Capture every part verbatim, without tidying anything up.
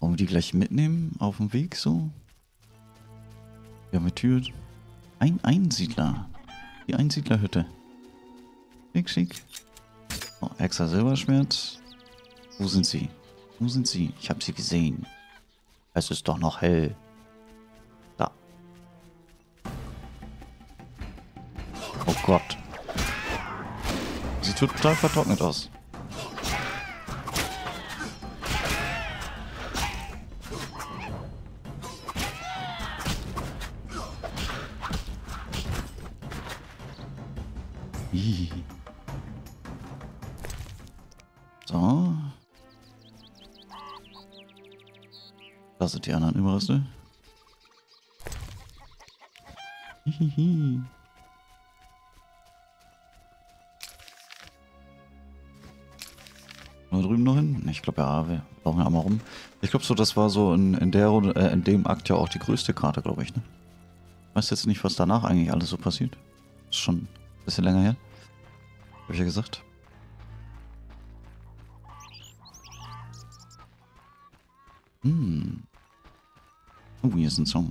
Wollen wir die gleich mitnehmen? Auf dem Weg so? Wir haben eine Tür. Ein Einsiedler. Die Einsiedlerhütte. Schick, schick. Oh, extra Silberschwert. Wo sind sie? Wo sind sie? Ich habe sie gesehen. Es ist doch noch hell. Da. Oh Gott. Sieht total vertrocknet aus. Ih. So. Da sind die anderen Überreste. Hihihi. Da drüben noch hin? Ich glaube ja, wir laufen ja einmal rum. Ich glaube so, das war so in, in der Runde, äh, in dem Akt ja auch die größte Karte, glaube ich, ne? Ich weiß jetzt nicht, was danach eigentlich alles so passiert. Ist schon ein bisschen länger her. Hab ich ja gesagt. Hm. Oh, hier ist ein Song.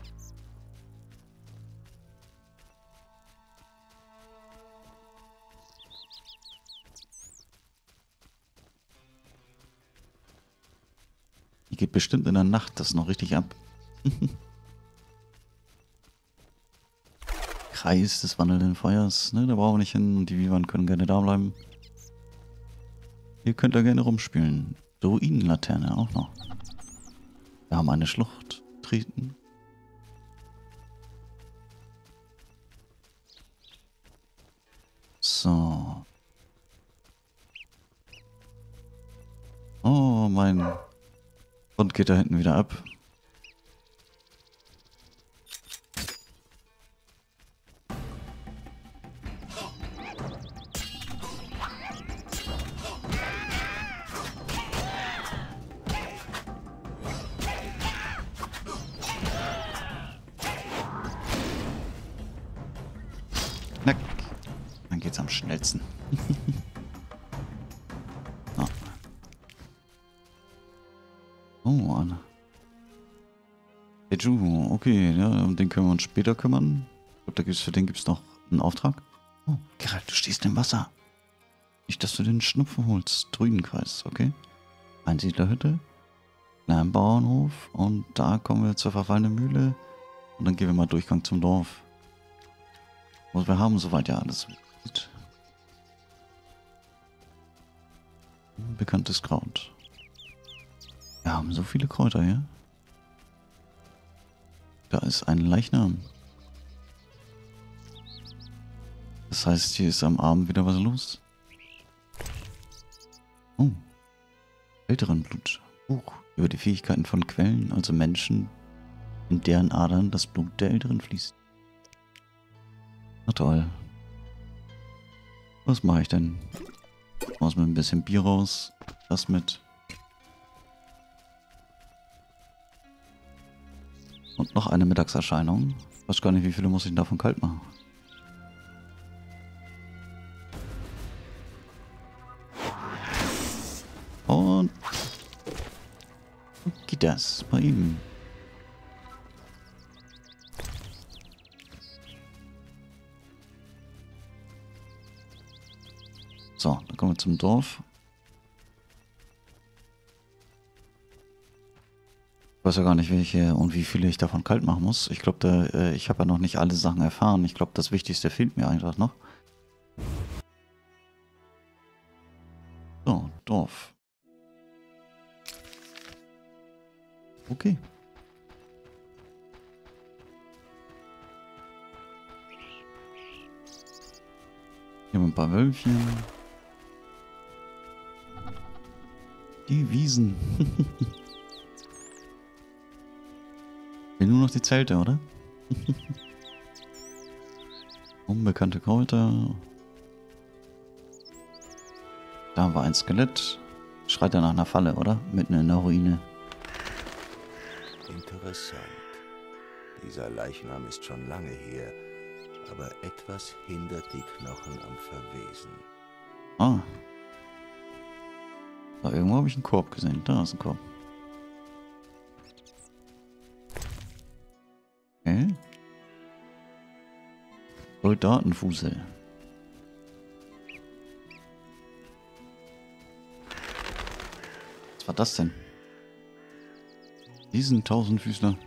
Hier geht bestimmt in der Nacht das noch richtig ab. Kreis des wandelnden Feuers, ne? Da brauchen wir nicht hin und die Vivan können gerne da bleiben. Ihr könnt da gerne rumspielen. Druidenlaterne auch noch. Wir haben eine Schlucht treten. So. Oh, mein Hund geht da hinten wieder ab. Knack. Dann geht's am schnellsten. Ah. Oh, Anna. Eju, okay, ja, um den können wir uns später kümmern. Ich glaube, da gibt's, für den gibt es noch einen Auftrag. Oh, Geralt, du stehst im Wasser. Nicht, dass du den Schnupfen holst. Druidenkreis, okay. Einsiedlerhütte. Kleinen Bauernhof. Und da kommen wir zur verfallenen Mühle. Und dann gehen wir mal Durchgang zum Dorf. Und wir haben soweit ja alles. Bekanntes Kraut. Wir haben so viele Kräuter hier. Da ist ein Leichnam. Das heißt, hier ist am Abend wieder was los. Oh. Älteren Blut. Buch über die Fähigkeiten von Quellen, also Menschen, in deren Adern das Blut der Älteren fließt. Na toll. Was mache ich denn? Aus mit ein bisschen Bier raus. Das mit. Und noch eine Mittagserscheinung. Ich weiß gar nicht, wie viele muss ich denn davon kalt machen. Und geht das bei ihm. So, dann kommen wir zum Dorf. Ich weiß ja gar nicht, welche und wie viele ich davon kalt machen muss. Ich glaube, da, äh, ich habe ja noch nicht alle Sachen erfahren. Ich glaube, das Wichtigste fehlt mir einfach noch. So, Dorf. Okay. Hier haben wir ein paar Wölfchen. Die Wiesen. Nur noch die Zelte, oder? Unbekannte Kräuter. Da war ein Skelett. Schreit er nach einer Falle, oder? Mitten in der Ruine. Interessant. Dieser Leichnam ist schon lange her, aber etwas hindert die Knochen am Verwesen. Ah. Da irgendwo habe ich einen Korb gesehen. Da ist ein Korb. Soldatenfusel. Was war das denn? Diesen Tausendfüßler.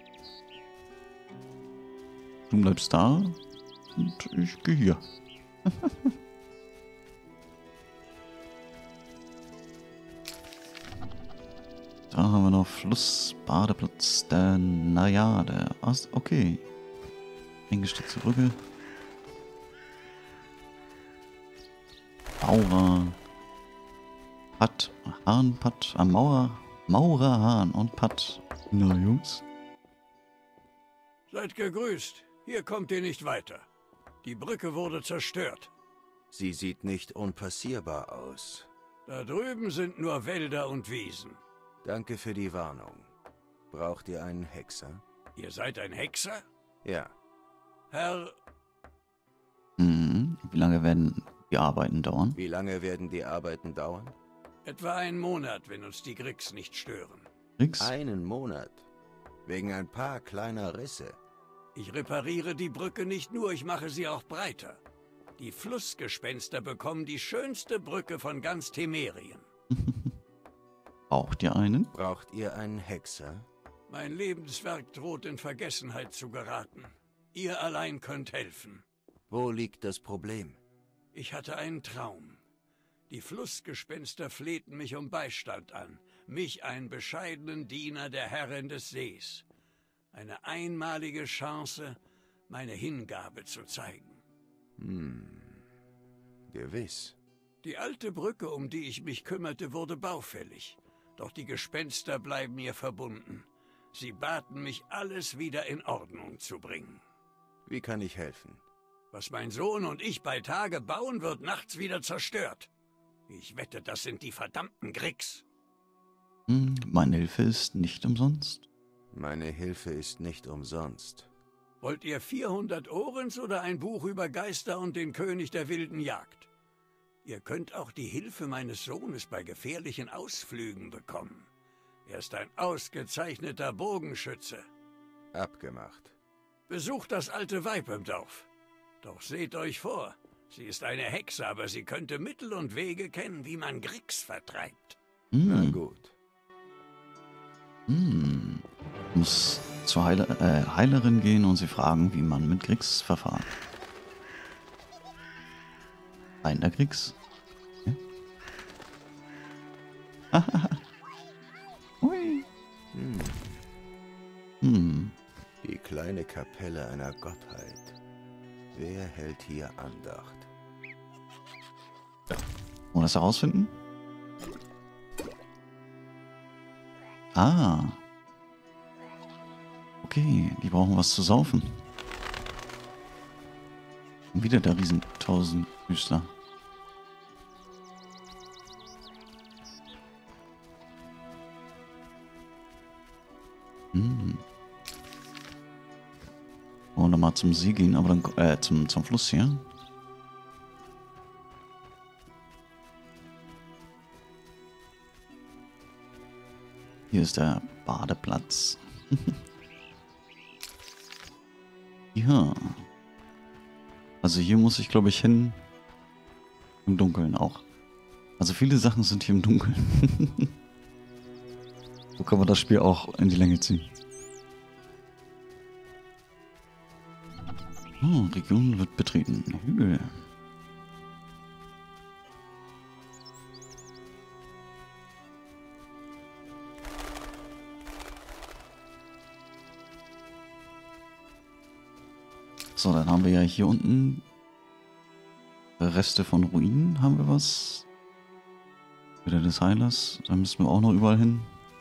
Du bleibst da und ich gehe hier. Da haben wir noch Flussbadeplatz der Najade. Okay. Eingestützte Brücke. Maurer. Patt. Hahn, Patt. Am Maurer. Maurer, Hahn und Patt. Na, Jungs. Seid gegrüßt. Hier kommt ihr nicht weiter. Die Brücke wurde zerstört. Sie sieht nicht unpassierbar aus. Da drüben sind nur Wälder und Wiesen. Danke für die Warnung. Braucht ihr einen Hexer? Ihr seid ein Hexer? Ja. Herr... Hm, wie lange werden die Arbeiten dauern? Wie lange werden die Arbeiten dauern? Etwa einen Monat, wenn uns die Gricks nicht stören. Nix? Einen Monat. Wegen ein paar kleiner Risse. Ich repariere die Brücke nicht nur, ich mache sie auch breiter. Die Flussgespenster bekommen die schönste Brücke von ganz Temerien. Braucht ihr einen? Braucht ihr einen Hexer? Mein Lebenswerk droht in Vergessenheit zu geraten. Ihr allein könnt helfen. Wo liegt das Problem? Ich hatte einen Traum. Die Flussgespenster flehten mich um Beistand an. Mich, einen bescheidenen Diener der Herrin des Sees. Eine einmalige Chance, meine Hingabe zu zeigen. Hm, gewiss. Die alte Brücke, um die ich mich kümmerte, wurde baufällig. Doch die Gespenster bleiben mir verbunden. Sie baten mich, alles wieder in Ordnung zu bringen. Wie kann ich helfen? Was mein Sohn und ich bei Tage bauen, wird nachts wieder zerstört. Ich wette, das sind die verdammten Gricks. Hm, meine Hilfe ist nicht umsonst. Meine Hilfe ist nicht umsonst. Wollt ihr vierhundert Ohrens oder ein Buch über Geister und den König der wilden Jagd? Ihr könnt auch die Hilfe meines Sohnes bei gefährlichen Ausflügen bekommen. Er ist ein ausgezeichneter Bogenschütze. Abgemacht. Besucht das alte Weib im Dorf. Doch seht euch vor, sie ist eine Hexe, aber sie könnte Mittel und Wege kennen, wie man Gricks vertreibt. Hm. Na gut. Hm. Muss zur Heile äh, Heilerin gehen und sie fragen, wie man mit Gricks verfahren. Einer Gricks. Okay. Hui. Hm. Hm. Die kleine Kapelle einer Gottheit. Wer hält hier Andacht? Wollen wir das herausfinden? Ah. Okay, die brauchen was zu saufen. Und wieder der riesen Tausendfüßler. Hm. Wollen wir nochmal zum See gehen, aber dann äh, zum, zum Fluss hier. Hier ist der Badeplatz. Ja. Also hier muss ich, glaube ich, hin. Im Dunkeln auch. Also viele Sachen sind hier im Dunkeln. So kann man das Spiel auch in die Länge ziehen. Oh, Region wird betreten. Hügel. So, dann haben wir ja hier unten Reste von Ruinen. Haben wir was? Wieder des Heilers. Da müssen wir auch noch überall hin.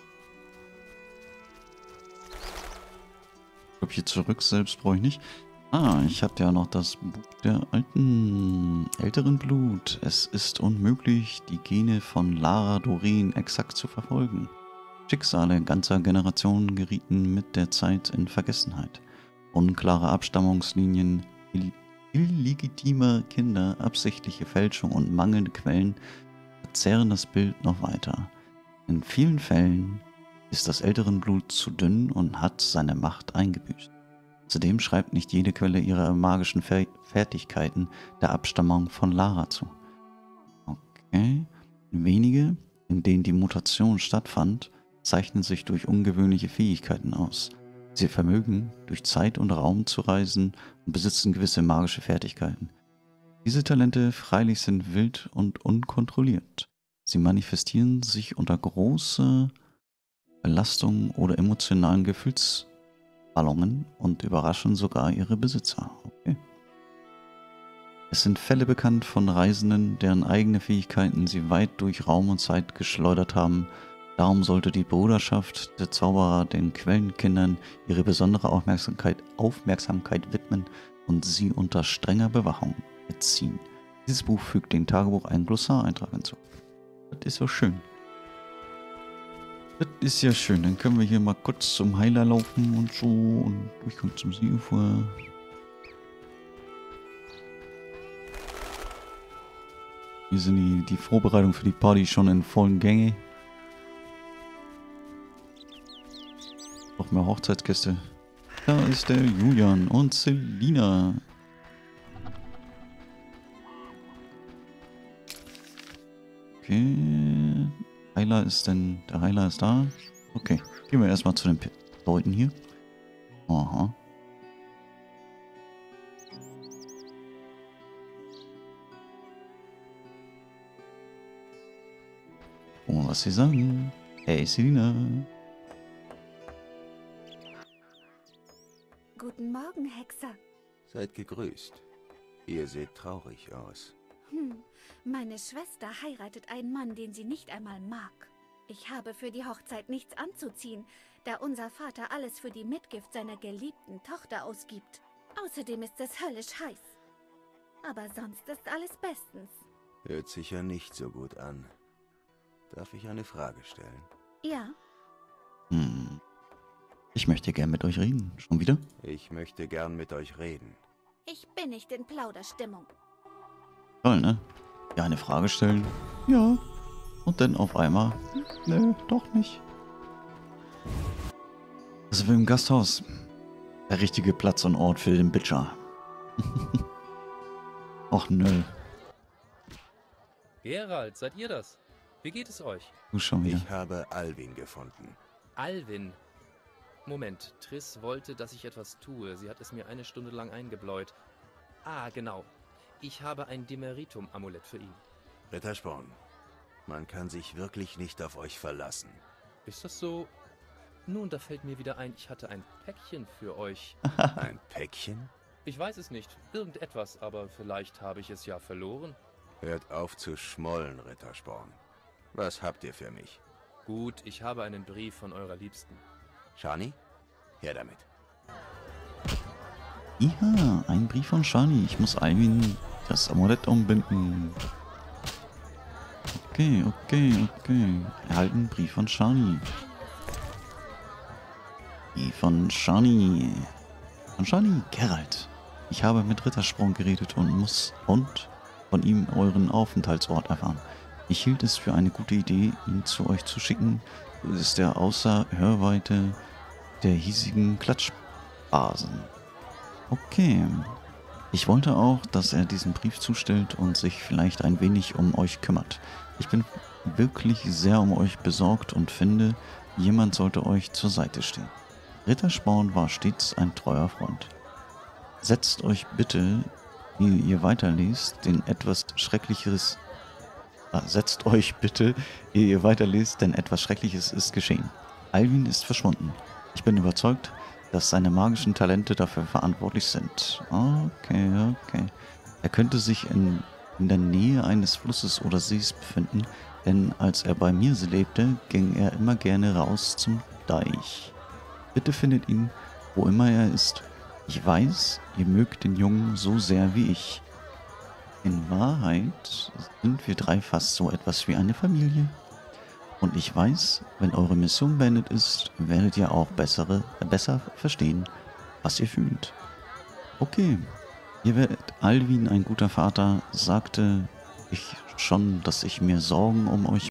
Ich glaube, hier zurück selbst brauche ich nicht. Ah, ich habe ja noch das Buch der alten, älteren Blut. Es ist unmöglich, die Gene von Lara Doreen exakt zu verfolgen. Schicksale ganzer Generationen gerieten mit der Zeit in Vergessenheit. Unklare Abstammungslinien, ill illegitime Kinder, absichtliche Fälschung und mangelnde Quellen verzerren das Bild noch weiter. In vielen Fällen ist das älteren Blut zu dünn und hat seine Macht eingebüßt. Zudem schreibt nicht jede Quelle ihre magischen Fer Fertigkeiten der Abstammung von Lara zu. Okay. Wenige, in denen die Mutation stattfand, zeichnen sich durch ungewöhnliche Fähigkeiten aus. Sie vermögen, durch Zeit und Raum zu reisen und besitzen gewisse magische Fertigkeiten. Diese Talente freilich sind wild und unkontrolliert. Sie manifestieren sich unter großer Belastung oder emotionalen Gefühlsballungen und überraschen sogar ihre Besitzer. Okay. Es sind Fälle bekannt von Reisenden, deren eigene Fähigkeiten sie weit durch Raum und Zeit geschleudert haben. Darum sollte die Bruderschaft der Zauberer den Quellenkindern ihre besondere Aufmerksamkeit, Aufmerksamkeit widmen und sie unter strenger Bewachung erziehen. Dieses Buch fügt dem Tagebuch einen Glossareintrag hinzu. Das ist so schön. Das ist ja schön. Dann können wir hier mal kurz zum Heiler laufen und so und durchkommen zum Seeufer. Hier sind die, die Vorbereitungen für die Party schon in vollen Gänge. Noch mehr Hochzeitsgäste. Da ist der Julian und Selina. Okay. Heiler ist denn. Der Heiler ist da. Okay. Gehen wir erstmal zu den Leuten hier. Aha. Oh, was sie sagen. Hey, Selina. Guten Morgen, Hexer. Seid gegrüßt. Ihr seht traurig aus. Hm, meine Schwester heiratet einen Mann, den sie nicht einmal mag. Ich habe für die Hochzeit nichts anzuziehen, da unser Vater alles für die Mitgift seiner geliebten Tochter ausgibt. Außerdem ist es höllisch heiß. Aber sonst ist alles bestens. Hört sich ja nicht so gut an. Darf ich eine Frage stellen? Ja. Hm. Ich möchte gern mit euch reden. Schon wieder? Ich möchte gern mit euch reden. Ich bin nicht in Plauderstimmung. Toll, ne? Ja, eine Frage stellen. Ja. Und dann auf einmal. Nö, doch nicht. Also wir im Gasthaus. Der richtige Platz und Ort für den Bitcher. Och nö. Geralt, seid ihr das? Wie geht es euch? Du schon wieder. Ich habe Alvin gefunden. Alvin. Moment, Triss wollte, dass ich etwas tue. Sie hat es mir eine Stunde lang eingebläut. Ah, genau. Ich habe ein Demeritum-Amulett für ihn. Rittersporn, man kann sich wirklich nicht auf euch verlassen. Ist das so? Nun, da fällt mir wieder ein, ich hatte ein Päckchen für euch. Ein Päckchen? Ich weiß es nicht. Irgendetwas, aber vielleicht habe ich es ja verloren. Hört auf zu schmollen, Rittersporn. Was habt ihr für mich? Gut, ich habe einen Brief von eurer Liebsten. Shani? Her damit. Ja, ein Brief von Shani. Ich muss Alvin das Amulett umbinden. Okay, okay, okay. Erhalten Brief von Shani. Brief von Shani. Von Shani, Geralt. Ich habe mit Rittersprung geredet und muss und von ihm euren Aufenthaltsort erfahren. Ich hielt es für eine gute Idee, ihn zu euch zu schicken. Es ist er außer Hörweite der hiesigen Klatschbasen. Okay. Ich wollte auch, dass er diesen Brief zustellt und sich vielleicht ein wenig um euch kümmert. Ich bin wirklich sehr um euch besorgt und finde, jemand sollte euch zur Seite stehen. Rittersporn war stets ein treuer Freund. Setzt euch bitte, wie ihr weiterliest, den etwas Schrecklicheres Setzt euch bitte, ehe ihr weiterlest, denn etwas Schreckliches ist geschehen. Alvin ist verschwunden. Ich bin überzeugt, dass seine magischen Talente dafür verantwortlich sind. Okay, okay. Er könnte sich in, in der Nähe eines Flusses oder Sees befinden, denn als er bei mir lebte, ging er immer gerne raus zum Deich. Bitte findet ihn, wo immer er ist. Ich weiß, ihr mögt den Jungen so sehr wie ich. In Wahrheit sind wir drei fast so etwas wie eine Familie. Und ich weiß, wenn eure Mission beendet ist, werdet ihr auch bessere, besser verstehen, was ihr fühlt. Okay, ihr werdet Alvin ein guter Vater, sagte ich schon, dass ich mir Sorgen um euch